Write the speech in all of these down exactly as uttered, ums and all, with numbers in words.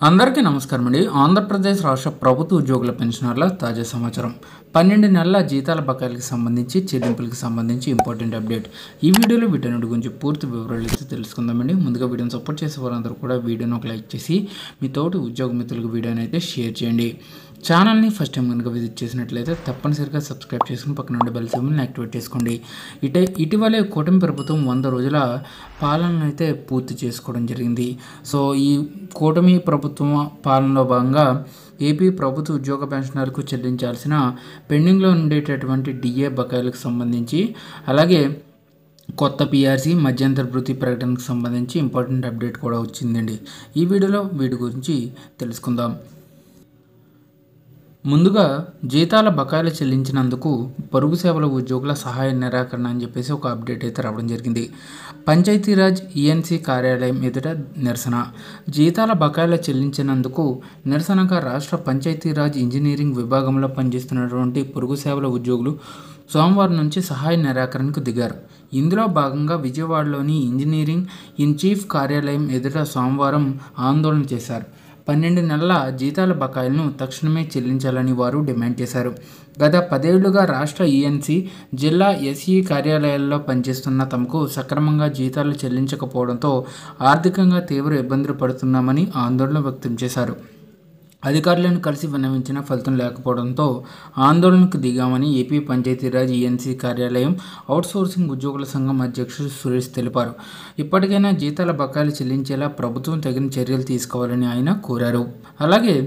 అందరికీ నమస్కారం అండి. ఆంధ్రప్రదేశ్ రాష్ట్ర ప్రభుత్వ ఉద్యోగుల పెన్షనర్ల తాజా సమాచారం. పన్నెండు నెలల జీతాల బకాయిలకు సంబంధించి చెల్లింపులకు సంబంధించి ఇంపార్టెంట్ అప్డేట్. ఈ వీడియోలో వీటన్నిటి గురించి పూర్తి వివరాలు అయితే తెలుసుకుందామండి. ముందుగా వీడియోని సపోర్ట్ చేసే వారందరూ కూడా వీడియోని ఒక లైక్ చేసి మీ తోటి ఉద్యోగ మిత్రులకు వీడియోని అయితే షేర్ చేయండి. ఛానల్ని ఫస్ట్ టైం కనుక విజిట్ చేసినట్లయితే తప్పనిసరిగా సబ్స్క్రైబ్ చేసుకుని పక్కన ఉండే బెల్ సింబల్ని యాక్టివేట్ చేసుకోండి. ఇటే ఇటీవలే కూటమి ప్రభుత్వం వంద రోజుల పాలనను అయితే పూర్తి చేసుకోవడం జరిగింది. సో ఈ కూటమి ప్రభుత్వం పాలనలో భాగంగా ఏపీ ప్రభుత్వ ఉద్యోగ పెన్షనర్లకు చెల్లించాల్సిన పెండింగ్లో ఉండేటటువంటి డిఏ బకాయిలకు సంబంధించి, అలాగే కొత్త పిఆర్సీ మధ్యంతర వృత్తి ప్రకటనకు సంబంధించి ఇంపార్టెంట్ అప్డేట్ కూడా వచ్చిందండి. ఈ వీడియోలో వీటి గురించి తెలుసుకుందాం. ముందుగా జీతాల బకాయిలు చెల్లించినందుకు పొరుగు సేవల ఉద్యోగుల సహాయ నిరాకరణ అని చెప్పేసి ఒక అప్డేట్ అయితే రావడం జరిగింది. పంచాయతీరాజ్ ఈఎన్సీ కార్యాలయం ఎదుట నిరసన. జీతాల బకాయిలు చెల్లించినందుకు నిరసనగా రాష్ట్ర పంచాయతీరాజ్ ఇంజనీరింగ్ విభాగంలో పనిచేస్తున్నటువంటి పొరుగు సేవల ఉద్యోగులు సోమవారం నుంచి సహాయ నిరాకరణకు దిగారు. ఇందులో భాగంగా విజయవాడలోని ఇంజనీరింగ్ ఇన్ చీఫ్ కార్యాలయం ఎదుట సోమవారం ఆందోళన చేశారు. పన్నెండు నెలల జీతాల బకాయిలను తక్షణమే చెల్లించాలని వారు డిమాండ్ చేశారు. గత పదేళ్లుగా రాష్ట్ర ఈఎన్సీ, జిల్లా ఎస్ఈ కార్యాలయాల్లో పనిచేస్తున్న తమకు సక్రమంగా జీతాలు చెల్లించకపోవడంతో ఆర్థికంగా తీవ్ర ఇబ్బందులు పడుతున్నామని ఆందోళన వ్యక్తం చేశారు. అధికారులను కలిసి విన్నవించిన ఫలితం లేకపోవడంతో ఆందోళనకు దిగామని ఏపీ పంచాయతీరాజ్ ఈఎన్సీ కార్యాలయం అవుట్సోర్సింగ్ ఉద్యోగుల సంఘం అధ్యక్షుడు సురేష్ తెలిపారు. ఇప్పటికైనా జీతాల బకాయిలు చెల్లించేలా ప్రభుత్వం తగిన చర్యలు తీసుకోవాలని ఆయన కోరారు. అలాగే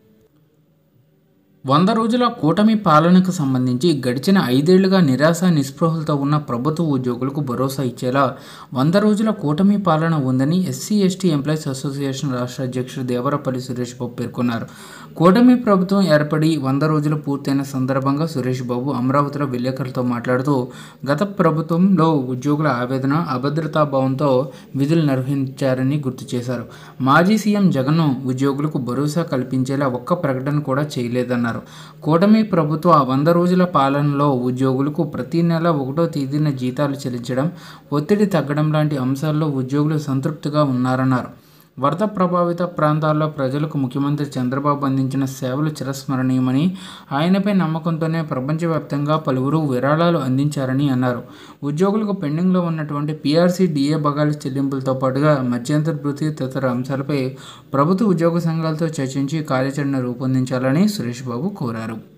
వంద రోజుల కూటమి పాలనకు సంబంధించి గడిచిన ఐదేళ్లుగా నిరాశ నిస్పృహలతో ఉన్న ప్రభుత్వ ఉద్యోగులకు భరోసా ఇచ్చేలా వంద రోజుల కూటమి పాలన ఉందని ఎస్సీ ఎస్టీ ఎంప్లాయీస్ అసోసియేషన్ రాష్ట్ర అధ్యక్షుడు దేవరపల్లి సురేష్ బాబు పేర్కొన్నారు. కూటమి ప్రభుత్వం ఏర్పడి వంద రోజులు పూర్తయిన సందర్భంగా సురేష్ బాబు అమరావతిలో విలేకరులతో మాట్లాడుతూ గత ప్రభుత్వంలో ఉద్యోగుల ఆవేదన, అభద్రతాభావంతో విధులు నిర్వహించారని గుర్తు చేశారు. మాజీ సీఎం జగన్ ఉద్యోగులకు భరోసా కల్పించేలా ఒక్క ప్రకటన కూడా చేయలేదన్నారు. కూటమి ప్రభుత్వ వంద రోజుల పాలనలో ఉద్యోగులకు ప్రతి నెల ఒకటో తేదీన జీతాలు చెల్లించడం, ఒత్తిడి తగ్గడం లాంటి అంశాల్లో ఉద్యోగులు సంతృప్తిగా ఉన్నారన్నారు. వరద ప్రభావిత ప్రాంతాల్లో ప్రజలకు ముఖ్యమంత్రి చంద్రబాబు అందించిన సేవలు చిరస్మరణీయమని, ఆయనపై నమ్మకంతోనే ప్రపంచవ్యాప్తంగా పలువురు విరాళాలు అందించారని అన్నారు. ఉద్యోగులకు పెండింగ్లో ఉన్నటువంటి పీఆర్సీ, డిఏ బకాయిల చెల్లింపులతో పాటుగా మధ్యంతర వృత్తి తదితర అంశాలపై ప్రభుత్వ ఉద్యోగ సంఘాలతో చర్చించి కార్యాచరణ రూపొందించాలని సురేష్ బాబు కోరారు.